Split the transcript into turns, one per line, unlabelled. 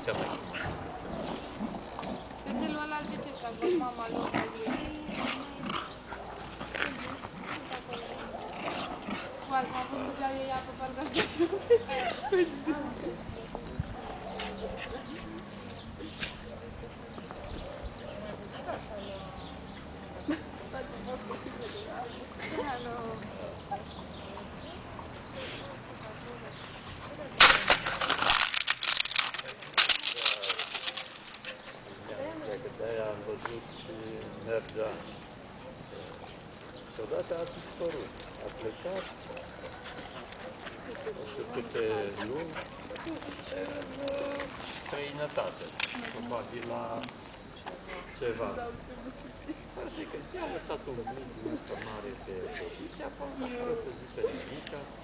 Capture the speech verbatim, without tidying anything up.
cea mai frumoasă.
Cățelul ăla de ce și-a văzut mama lui? Foarte, m-am văzut că ea pe parcă așa.
De-aia am văzut și mergea. Odată a dispărut. A plecat, nu știu câte luni, în străinătate. Probabil la ceva. Așa că ți-a lăsat un mic din ăsta mare pe aici, a fost acolo să zică nimica.